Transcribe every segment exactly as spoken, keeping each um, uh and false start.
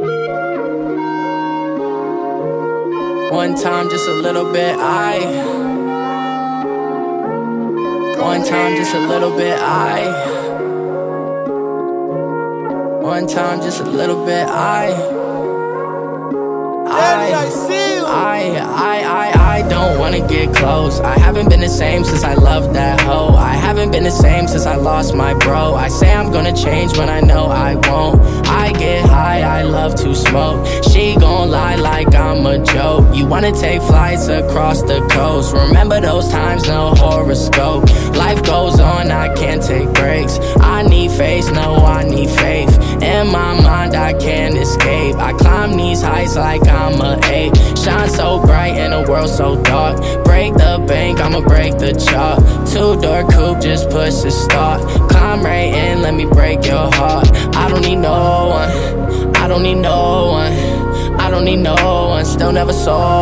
One time, just a little bit, I. One time, just a little bit, I. One time, just a little bit, I. I, I, I, I, I don't wanna get close. I haven't been the same since I loved that hoe. I haven't been the same since I lost my bro. I say I'm gonna change when I know I won't. I get high, I love to smoke. She gon' lie like I'm a joke. You wanna take flights across the coast. Remember those times, no horoscope. Life goes on, I can't take breaks. I need faith, no, I need faith. In my mind, I can't escape. I climb these heights like I'm a ape. Shine so bright in a world so dark. Break the bank, I'ma break the chalk. Two-door coupe, just push the start. Climb right in, let me break your heart. I don't need no one, I don't need no one, I don't need no one. Still never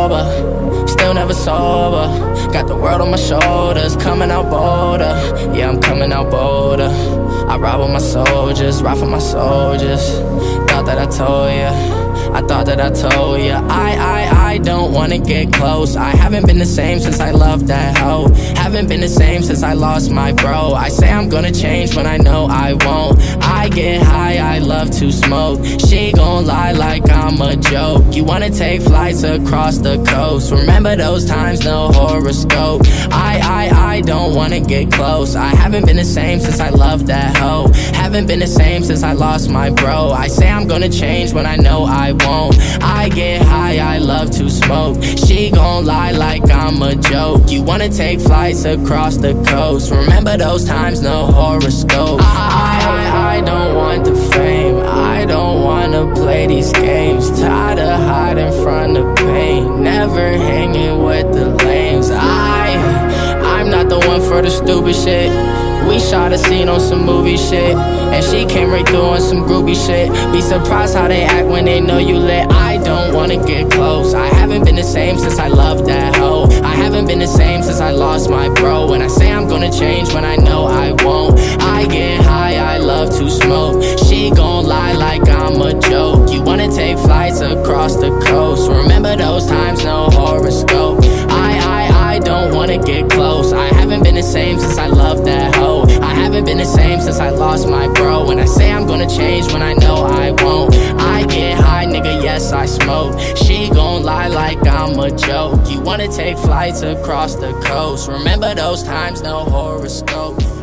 sober, still never sober. Got the world on my shoulders, coming out bolder. Yeah, I'm coming out bolder. I ride with my soldiers, ride for my soldiers. Thought that I told ya, I thought that I told ya. I, I, I don't wanna get close. I haven't been the same since I loved that hoe. Haven't been the same since I lost my bro. I say I'm gonna change when I know I won't. I get high, I love to smoke. She gon' lie like I'm a joke. You wanna take flights across the coast. Remember those times, no horoscope. I, I, I don't wanna get close. I haven't been the same since I loved that hoe. Haven't been the same since I lost my bro. I say I'm gonna change when I know I won't. I get high, I love to smoke. She gon' lie like I'm a joke. You wanna take flights across the coast. Remember those times, no horoscope. I, I, I don't want the fame. I don't wanna play these games. Tired of hiding from the pain. Never hanging with the lames. I, I'm not the one for the stupid shit. We shot a scene on some movie shit, and she came right through on some groovy shit. Be surprised how they act when they know you lit. I don't wanna get close. I haven't been the same since I loved that hoe. I haven't been the same since I lost my bro. And I say I'm gonna change when I know I won't. I get high, I love to smoke. She gon' lie like I'm a joke. You wanna take flights across the coast. Remember those times, no horoscope. I, I, I don't wanna get close. I haven't been the same since I loved that hoe. I haven't been the same since I lost my bro. And I say I'm gonna change when I know I won't. I get high, nigga, yes, I smoke. She gon' lie like I'm a joke. You wanna take flights across the coast. Remember those times, no horoscope.